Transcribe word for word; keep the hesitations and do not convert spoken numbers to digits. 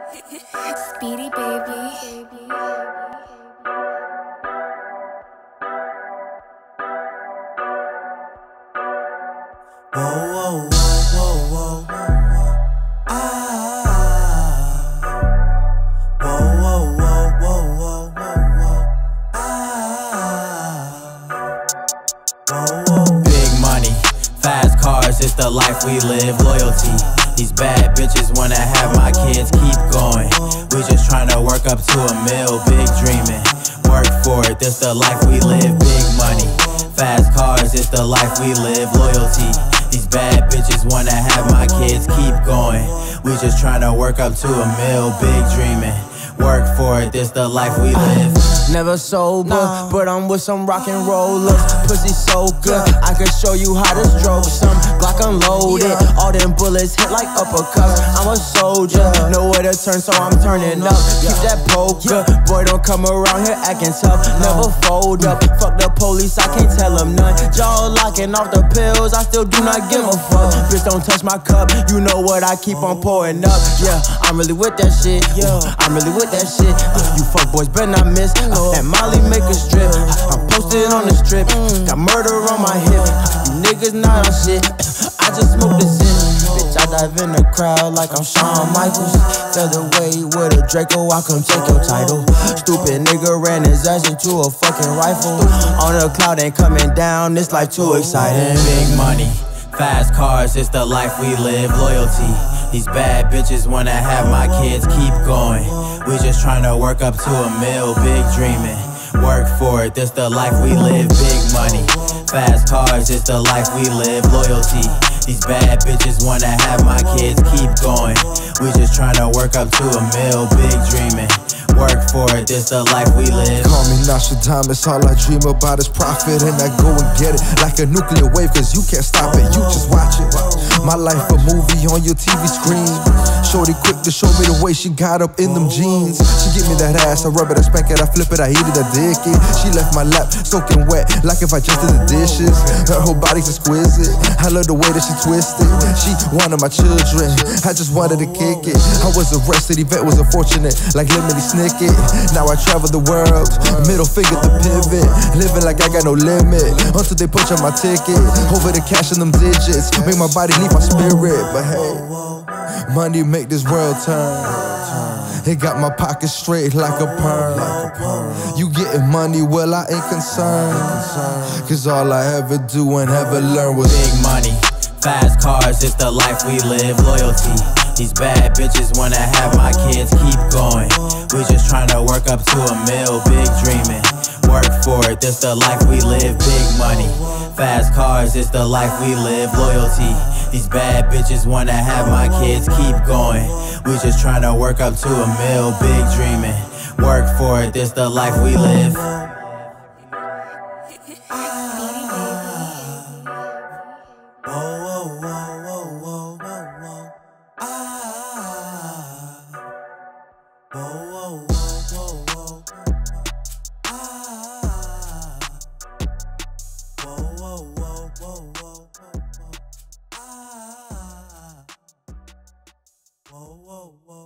Speedy baby. Whoa, whoa, whoa, whoa, whoa, whoa. Ah. Whoa, whoa, whoa, whoa, whoa, whoa, whoa. Ah. Whoa, whoa. Big money, fast cars, it's the life we live. Loyalty, these bad bitches wanna have my kids. Keep going, we just tryna work up to a mill. Big dreaming, work for it, this the life we live. Big money, fast cars, it's the life we live. Loyalty, these bad bitches wanna have my kids. Keep going, we just tryna work up to a mill. Big dreaming, work for it, this the life we live. Never sober, no. But I'm with some rock and rollers. Pussy so good, I can show you how to stroke some Glock unloaded. Yeah. All them bullets hit like uppercuts. I'm a soldier, yeah. Know where to turn, so I'm turning up. Keep that poker, yeah. Boy, don't come around here acting tough. Never fold up, fuck the police, I can't tell them none. Jaw locking off the pills, I still do not give a fuck. Bitch, don't touch my cup, you know what I keep on pouring up. Yeah, I'm really with that shit. Yeah, I'm really with that shit. Uh, you fuck boys better not miss. That Molly make a strip. I'm posted on the strip. Got murder on my hip. You niggas not on shit. I just smoke the zip. Bitch, I dive in the crowd like I'm Shawn Michaels. Featherweight with a Draco, I come take your title. Stupid nigga ran his ass into a fucking rifle. On the cloud ain't coming down, this life too exciting. Big money, fast cars, it's the life we live. Loyalty, these bad bitches wanna have my kids. Keep going, we just tryna work up to a mill. Big dreaming, work for it, this the life we live. Big money, fast cars, it's the life we live. Loyalty, these bad bitches wanna have my kids. Keep going, we just tryna work up to a mill. Big dreaming, work for it, this the life we live. Call me Nostradamus, all I dream about is profit. And I go and get it like a nuclear wave, cause you can't stop it, you just watch it. My life a movie on your T V screen. Shorty quick to show me the way she got up in them jeans. She give me that ass, I rub it, I spank it, I flip it, I eat it, I dick it. She left my lap soaking wet, like if I just did the dishes. Her whole body's exquisite, I love the way that she twisted. She one of my children, I just wanted to kick it. I was arrested, event was unfortunate, like Lemony Snicket. Now I travel the world, middle finger to pivot. Living like I got no limit, until they punch on my ticket. Over the cash and them digits, make my body leave my spirit. But hey, money make this world turn. It got my pockets straight like a perm. You getting money, well I ain't concerned, cause all I ever do and ever learn was big money, fast cars, it's the life we live. Loyalty, these bad bitches wanna have my kids. Keep going, we just tryna work up to a mill. Big dreaming, work for it, this the life we live. Big money, fast cars, it's the life we live. Loyalty, these bad bitches wanna have my kids. Keep going, we just tryna work up to a mill. Big dreaming, work for it, this the life we live. Whoa, whoa, whoa, whoa, whoa, whoa. Ah. Whoa, whoa, whoa, whoa, whoa. Ah. Whoa, whoa, whoa, whoa, whoa, whoa. Ah. Whoa, whoa, whoa.